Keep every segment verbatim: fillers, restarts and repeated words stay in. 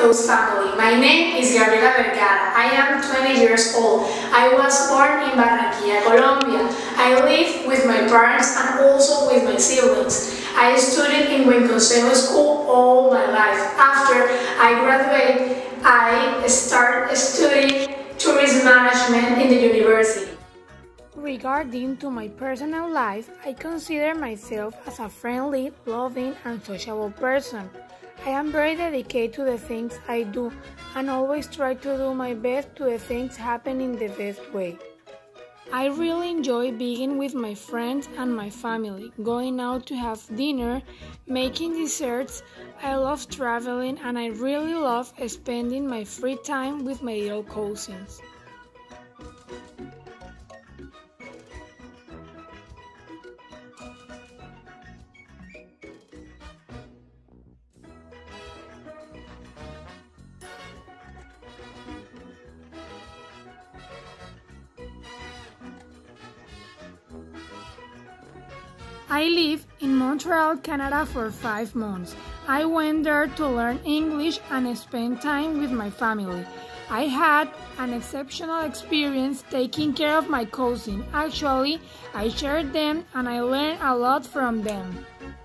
close family. My name is Gabriela Vergara. I am twenty years old. I was born in Barranquilla, Colombia. I live with my parents and also with my siblings. I studied in Buen Consejo School all my life. After I graduated, I started studying tourism management in the university. Regarding to my personal life, I consider myself as a friendly, loving, and sociable person. I am very dedicated to the things I do and always try to do my best to the things happen in the best way. I really enjoy being with my friends and my family, going out to have dinner, making desserts. I love traveling and I really love spending my free time with my little cousins. I lived in Montreal, Canada for five months. I went there to learn English and spend time with my family. I had an exceptional experience taking care of my cousin. Actually, I shared them and I learned a lot from them.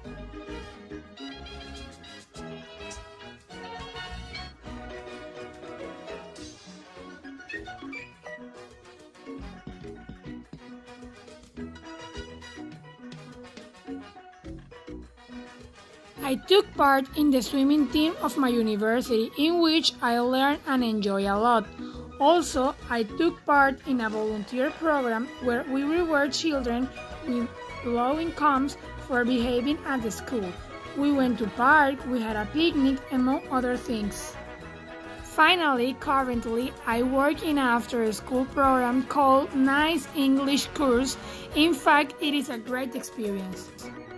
I took part in the swimming team of my university, in which I learned and enjoyed a lot. Also, I took part in a volunteer program where we reward children with low incomes for behaving at the school. We went to park, we had a picnic, among other things. Finally, currently, I work in an after-school program called Nice English Course. In fact, it is a great experience.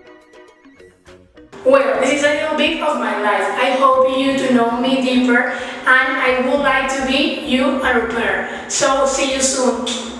Well, this is a little bit of my life. I hope you to know me deeper and I would like to be you a repair. So see you soon.